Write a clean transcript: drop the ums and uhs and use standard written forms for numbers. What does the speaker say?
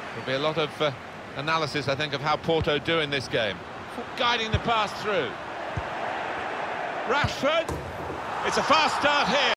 There'll be a lot of analysis, I think, of how Porto do in this game. Guiding the pass through. Rashford. It's a fast start here.